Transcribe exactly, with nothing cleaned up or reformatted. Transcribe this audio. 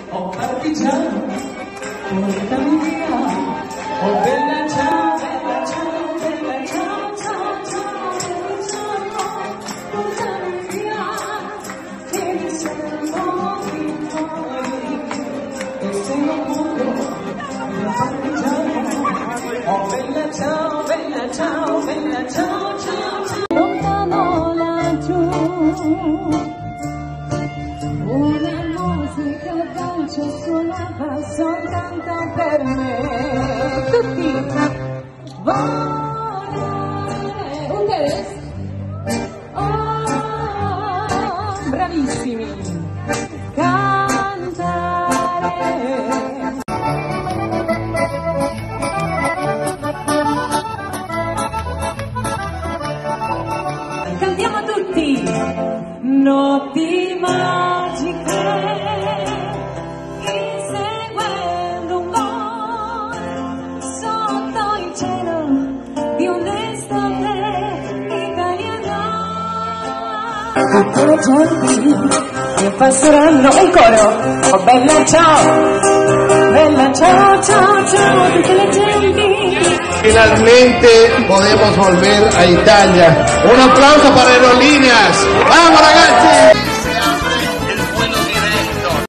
oh partigiano, portami via, oh bella ciao, bella ciao, bella ciao, ciao, ciao, bella ciao, portami via, che mi siamo fuori, e se non muoio, oh partigiano, oh bella ciao, bella ciao, bella ciao, ciao, ciao. Lontano laggiù, una musica dolce suonava soltanto per me. Tutti volare, ustedes, oh, bravissimi, cantare. Cantiamo tutti, notti magiche, inseguendo un gol sotto il cielo di un'estate italiana. Tutte le genti che passeranno in coro, oh bella ciao, bella ciao, ciao, ciao, tutte le genti. Finalmente podemos volver a Italia. Un aplauso para Aerolíneas. ¡Vamos, ragazzi!